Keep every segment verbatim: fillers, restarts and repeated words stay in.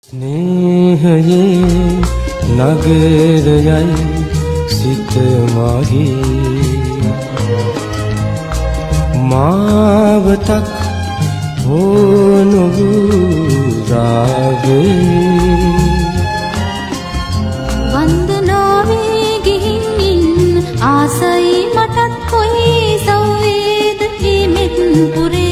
स्नेहये नगरयයි සිත මාගේ මාවතක් හොනු රාගේ වන්දනාවේ ගිහින් ආසයි මටත් කොයි සෞවේද හිමෙත් පුරේ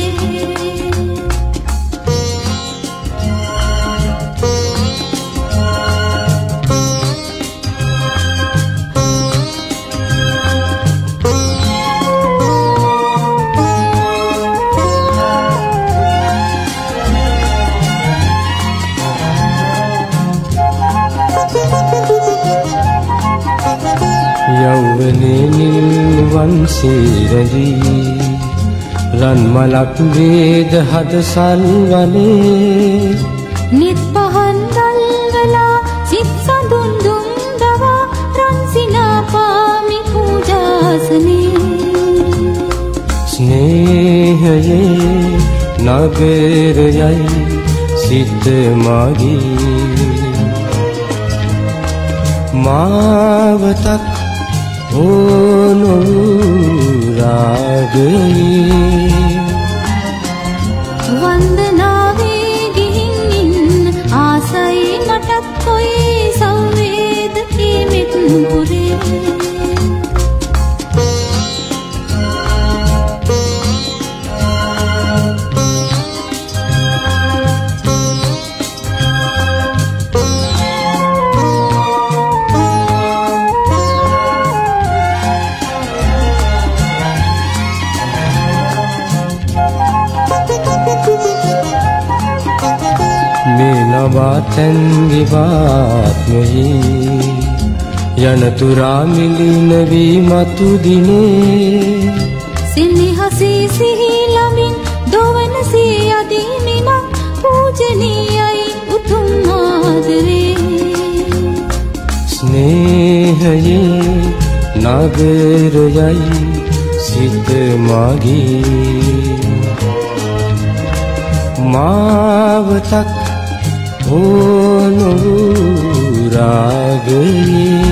යෞවනේ නිල්වන් සීරදී රන් මලක් වේද හද සල්වනේ නිත් පහන් දල්වලා සිත් සඳුන් දුම් දවා රන් සිනා පාමි පූජාසනේ ස්නේහයේ නගරයයි සිත මාගේ මාවතක් හොනු රාගේ වන්දනාවේ ගිහින් ආසයි මටත් කොයි සෞවේද හිමෙත් පුරේ මේ නවාතැන් විවාත්මෙහි යනතුරා මිලින වී මතු දිනේ සිනහසේ සිහි ලමින් දොවන සිය අදීමිමක් පූජනීයයි උතුම් ආදරේ ස්නේහයේ නගරයයි සිත මාගේ මාවතක් හොනු රාගේ